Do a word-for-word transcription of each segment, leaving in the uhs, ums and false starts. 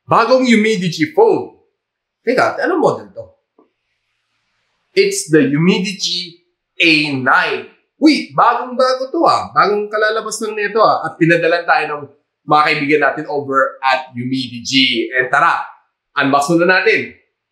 Bagong UMIDIGI phone. Teka, anong model to? It's the UMIDIGI A nine. Uy, bagong-bago to ah. Bagong kalalabas lang nito ah. At pinadalan tayo ng mga kaibigan natin over at UMIDIGI. And tara, unbox muna natin.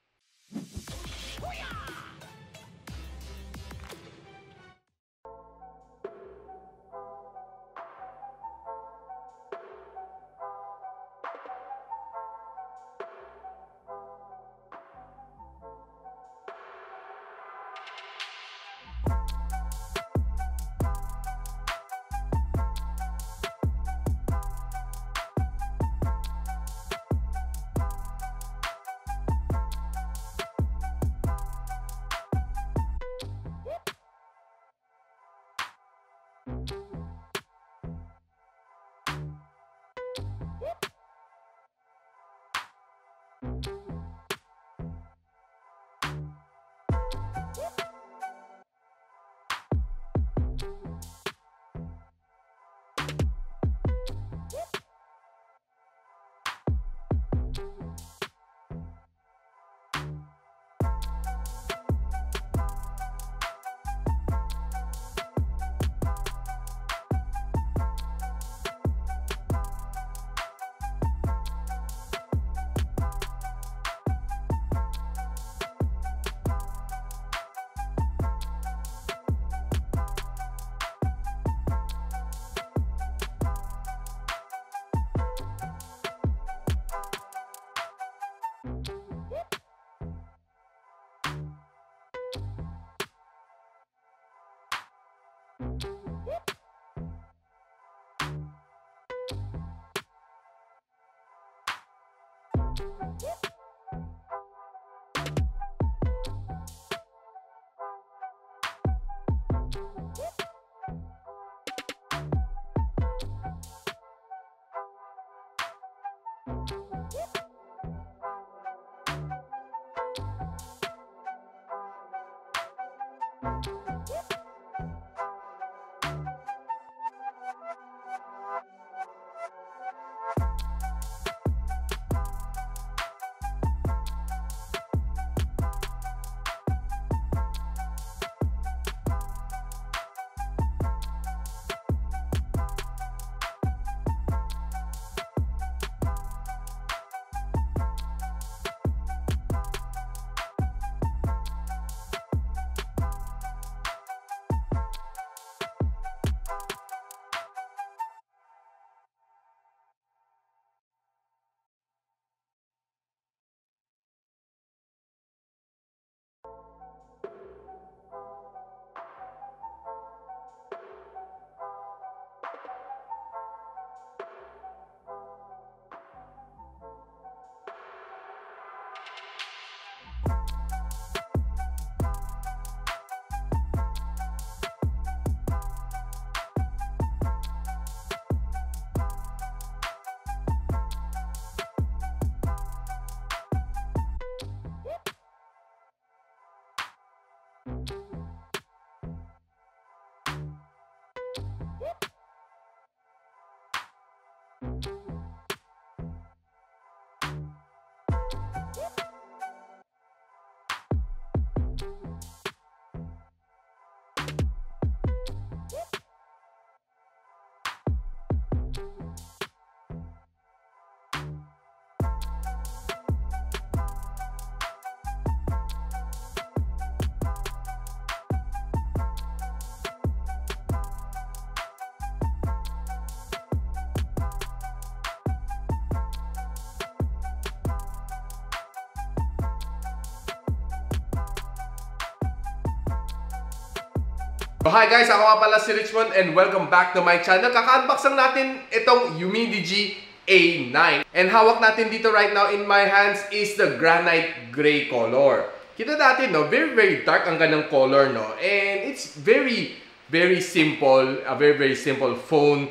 So hi guys, ako nga pala si Richmond and welcome back to my channel. Kaka-unbox lang natin itong UMIDIGI A nine. And hawak natin dito right now in my hands is the granite gray color. Kita natin, no? Very, very dark ang ganang color, no? And it's very, very simple. A very, very simple phone.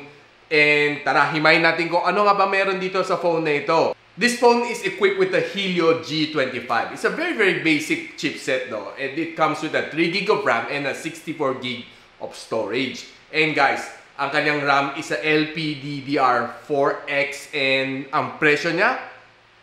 And tara, himayin natin kung ano nga ba meron dito sa phone na ito. This phone is equipped with the Helio G twenty-five. It's a very, very basic chipset, no? And it comes with a three gig of RAM and a sixty-four gig of storage. And guys, ang kanyang RAM is a L P D D R four X and ang presyo niya,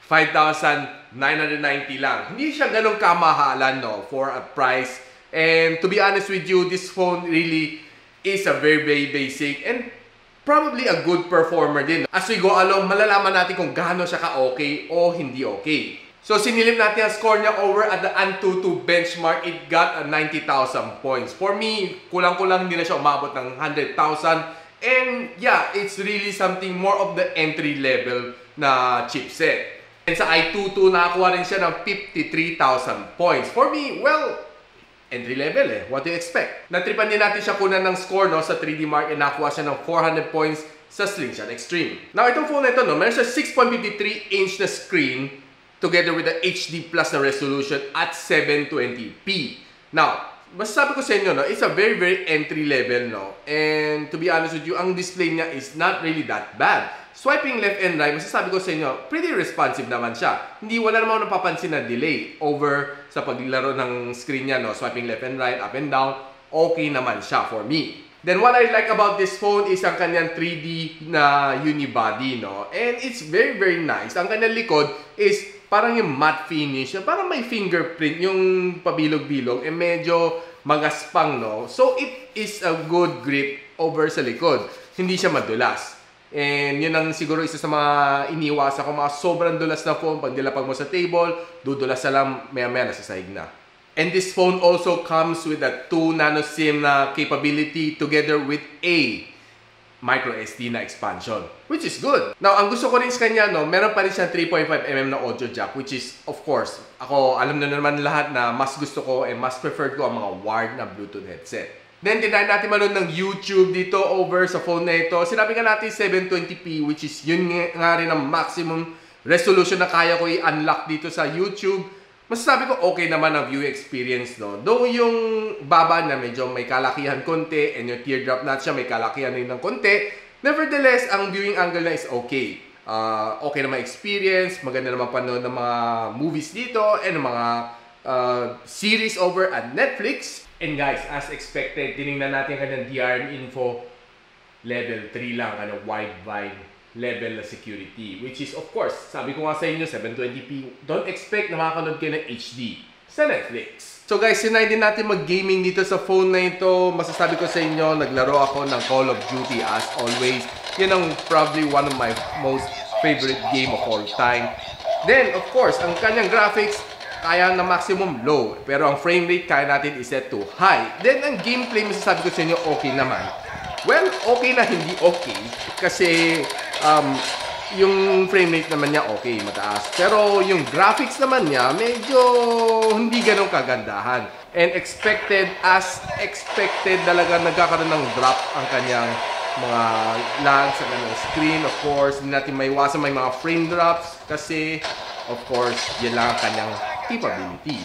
five thousand nine hundred ninety lang. Hindi siya ganun kamahalan, no, for a price. And to be honest with you, this phone really is a very, very basic and probably a good performer din. As we go along, malalaman natin kung gaano siya ka-okay o hindi okay. So, sinilip natin ang score niya over at the Antutu benchmark. It got a ninety thousand points. For me, kulang-kulang hindi na siya umabot ng one hundred thousand. And yeah, it's really something more of the entry level na chipset. And sa i two two, nakakuha rin siya ng fifty-three thousand points. For me, well, entry level eh. What do you expect? Natripan din natin siya kunan ng score, no, sa three D Mark, and nakuha siya ng four hundred points sa Slingshot Extreme. Now, itong phone na ito, no, meron siya six point five three inch na screen together with the H D plus na resolution at seven twenty p. Now, masasabi ko sa inyo, no, it's a very, very entry level, no? And to be honest with you, ang display niya is not really that bad. Swiping left and right, masasabi ko sa inyo, pretty responsive naman siya. Hindi, wala naman napapansin na delay over sa paglaro ng screen niya, no? Swiping left and right, up and down, okay naman siya for me. Then what I like about this phone is ang kanyang three D na unibody, no? And it's very, very nice. Ang kanyang likod is parang yung matte finish, parang may fingerprint yung pabilog-bilog, eh medyo magaspang, no? So it is a good grip over sa likod. Hindi siya madulas. And yun ang siguro isa sa mga iniwasan ko, mga sobrang dulas na phone. Pag nilapag mo sa table, dudulas na lang, maya-maya nasa sahig na. And this phone also comes with a two nano SIM na capability together with a micro S D na expansion, which is good. Now, ang gusto ko rin sa kanya, no, meron pa rin siyang three point five millimeter na audio jack, which is, of course, ako, alam na naman lahat na mas gusto ko and mas preferred ko ang mga wired na Bluetooth headset. Then, tinayin natin manood ng YouTube dito over sa phone na ito. Sinabi nga natin seven twenty p, which is yun nga rin ang maximum resolution na kaya ko i-unlock dito sa YouTube. Masasabi ko okay naman ang view experience, no? Though yung baba na medyo may kalakihan konti and yung teardrop notch siya may kalakihan rin ng konti, nevertheless, ang viewing angle na is okay. Uh, okay naman experience, maganda naman panood ng mga movies dito and mga uh, series over at Netflix. And guys, as expected, tinignan natin kanyang D R M info, level three lang, ano, wide-wide level na security, which is, of course, sabi ko nga sa inyo, seven twenty p, don't expect na makakanood kayo ng H D sa Netflix. So guys, sinay din natin mag-gaming dito sa phone na ito. Masasabi ko sa inyo, naglaro ako ng Call of Duty as always. Yan ang probably one of my most favorite game of all time. Then, of course, ang kanyang graphics, kaya na maximum low. Pero ang frame rate, kaya natin iset to high. Then, ang gameplay, masasabi ko sa inyo, okay naman. Well, okay na hindi okay. Kasi, um, yung frame rate naman niya okay, mataas. Pero yung graphics naman niya, medyo hindi ganun kagandahan. And expected, as expected, talaga nagkakaroon ng drop ang kanyang mga lag sa kanyang screen. Of course, hindi natin maiwasan may mga frame drops kasi, of course, yan lang ang kanyang capability.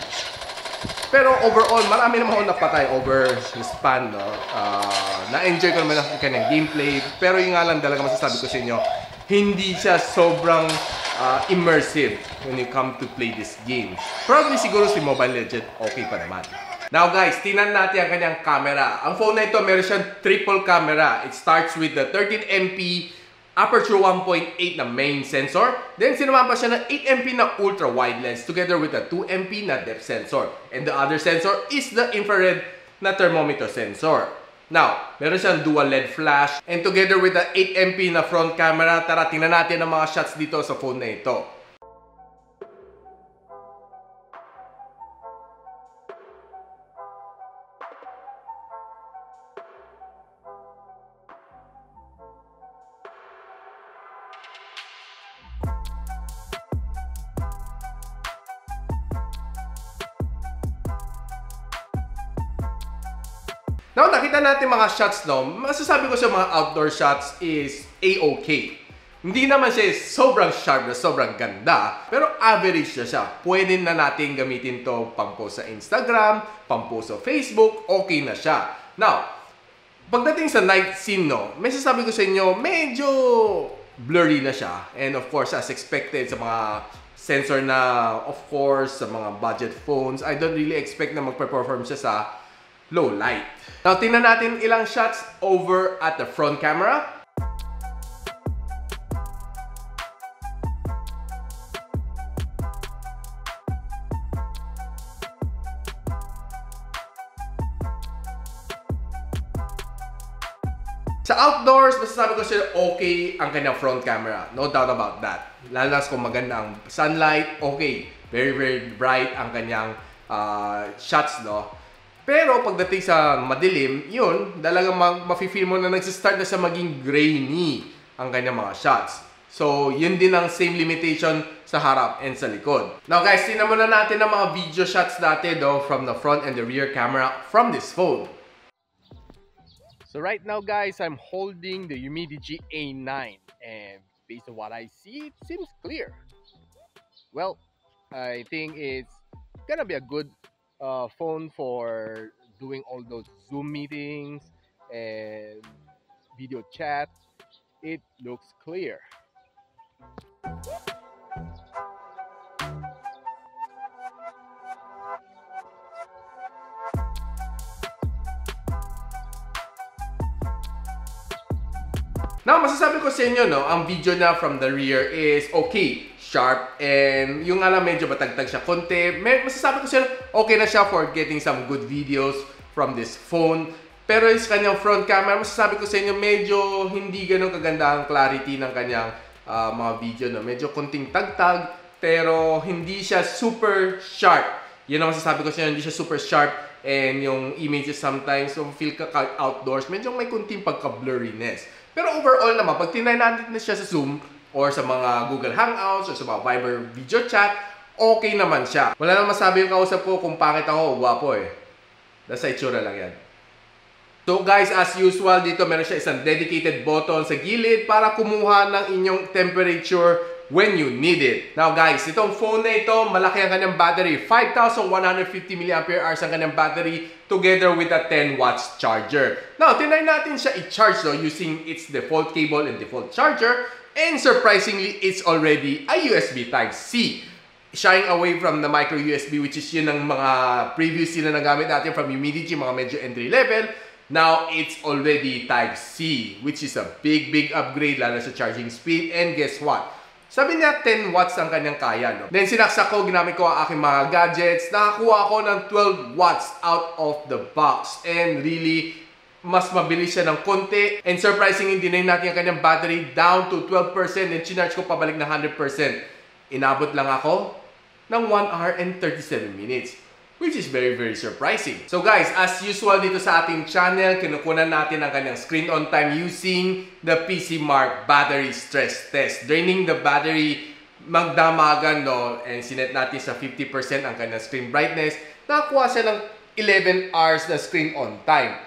Pero overall, marami naman ako napatay over the span, no? Uh, na-enjoy ko naman ang kanyang gameplay. Pero yung nga lang talaga masasabi ko sa inyo, hindi siya sobrang uh, immersive when you come to play this game. Probably siguro si Mobile Legends okay pa naman. Now guys, tingnan natin ang kanyang camera. Ang phone na ito, meron siyang triple camera. It starts with the thirteen megapixel aperture one point eight na main sensor. Then sinamahan pa siya ng eight megapixel na ultra wide lens together with a two megapixel na depth sensor. And the other sensor is the infrared na thermometer sensor. Now, meron siyang dual L E D flash and together with the eight megapixel na front camera, tara tingnan natin ang mga shots dito sa phone na ito. Now, nakita natin mga shots, no? Masasabi ko sa mga outdoor shots is A-okay. Hindi naman siya sobrang sharp na sobrang ganda, pero average na siya. Pwede na natin gamitin to pang-post sa Instagram, pang-post sa Facebook, okay na siya. Now, pagdating sa night scene, no? May sasabi ko sa inyo, medyo blurry na siya. And of course, as expected sa mga sensor na, of course, sa mga budget phones, I don't really expect na magpe-perform siya sa low light. Now, tingnan natin ilang shots over at the front camera. Sa outdoors, masasabi ko sila okay ang kanyang front camera. No doubt about that. Lalo na kung maganda ang sunlight, okay. Very, very bright ang kanyang uh, shots, no? Pero pagdating sa madilim, yun, talagang ma-feel mo na nagsistart na sa maging grainy ang kanyang mga shots. So, yun din ang same limitation sa harap and sa likod. Now guys, tingnan muna natin ang mga video shots natin though, from the front and the rear camera from this phone. So right now guys, I'm holding the UMIDIGI A nine and based on what I see, it seems clear. Well, I think it's gonna be a good uh, phone for doing all those Zoom meetings and video chat. It looks clear. Now, masasabi ko sa inyo, no, ang video na from the rear is okay, sharp, and yung alam medyo batagtag siya konti. May, masasabi ko sa inyo, okay na siya for getting some good videos from this phone. Pero yung kanyang front camera, masasabi ko sa inyo, medyo hindi ganun kaganda ang clarity ng kanyang uh, mga video. No? Medyo konting tagtag, pero hindi siya super sharp. Yun ang masasabi ko sa inyo, hindi siya super sharp. And yung images sometimes, yung feel ka outdoors, medyo may konting pagka-blurriness. Pero overall naman, pag tinry natin na siya sa Zoom or sa mga Google Hangouts or sa mga Viber video chat, okay naman siya. Wala nang masabi yung kausap ko kung pangit ako o gwapo eh. Nasa itsura lang yan. So guys, as usual, dito meron siya isang dedicated button sa gilid para kumuha ng inyong temperature when you need it. Now guys, itong phone na ito, malaki ang kanyang battery. five thousand one hundred fifty milliampere hours ang kanyang battery together with a ten watts charger. Now, tinry natin siya i-charge no, using its default cable and default charger. And surprisingly, it's already a U S B Type-C. Shying away from the micro U S B, which is yun ang mga previously na nagamit natin from UMIDIGI, mga medyo entry level. Now, it's already Type-C, which is a big, big upgrade lalo sa charging speed. And guess what? Sabi niya ten watts ang kanyang kaya, no? Then sinaksak ko, ginamit ko ang aking mga gadgets. Nakakuha ako ng twelve watts out of the box. And really, mas mabilis siya ng konti. And surprisingly, dinayin natin ang kanyang battery down to twelve percent. And chinarge ko pabalik na one hundred percent. Inabot lang ako ng one hour and thirty-seven minutes. Which is very, very surprising. So guys, as usual dito sa ating channel, kinukunan natin ang kanyang screen on time using the P C Mark battery stress test. Draining the battery, magdamagan, no? And sinet natin sa fifty percent ang kanyang screen brightness. Nakakuha siya ng eleven hours na screen on time.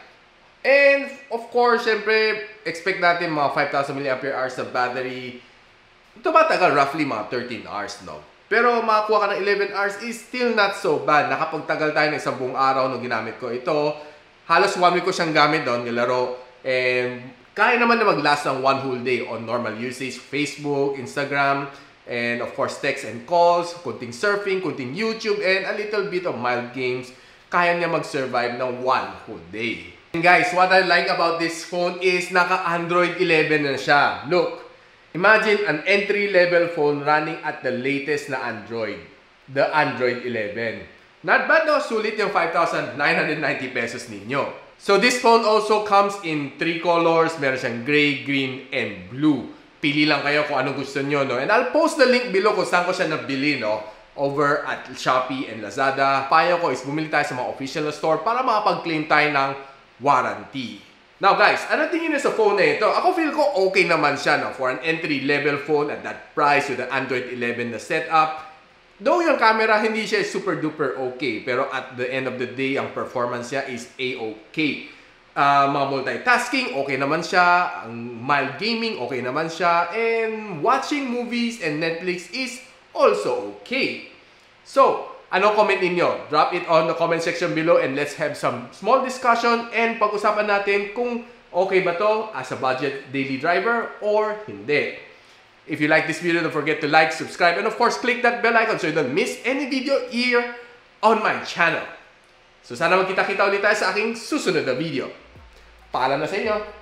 And of course, syempre, expect natin mga five thousand milliampere hours na battery. Ito ba tagal? Roughly mga thirteen hours, no? Pero makakuha ka ng eleven hours is still not so bad. Nakapagtagal tayo ng isang buong araw nung ginamit ko ito. Halos one week ko siyang gamit doon, nilaro. And kaya naman na mag-last ng one whole day on normal usage. Facebook, Instagram, and of course text and calls, kunting surfing, kunting YouTube, and a little bit of mild games. Kaya niya mag-survive ng one whole day. And guys, what I like about this phone is naka-Android eleven na siya. Look. Imagine an entry-level phone running at the latest na Android, the Android eleven. Not bad no, sulit yung five thousand nine hundred ninety pesos ninyo. So this phone also comes in three colors, meron siyang gray, green, and blue. Pili lang kayo kung anong gusto nyo, no? And I'll post the link below kung saan ko siya nabili, no? Over at Shopee and Lazada. Payo ko is bumili tayo sa mga official store para makapag-claim tayo ng warranty. Now guys, ano tingin niyo sa phone na ito? Ako feel ko okay naman siya, no? For an entry-level phone at that price with an Android eleven na setup. Though yung camera hindi siya super duper okay, pero at the end of the day, ang performance niya is a-okay. Uh, mga multitasking, okay naman siya. Ang mild gaming, okay naman siya. And watching movies and Netflix is also okay. So, ano comment ninyo? Drop it on the comment section below and let's have some small discussion and pag-usapan natin kung okay ba to as a budget daily driver or hindi. If you like this video, don't forget to like, subscribe, and of course, click that bell icon so you don't miss any video here on my channel. So sana magkita-kita ulit tayo sa aking susunod na video. Paalam na sa inyo!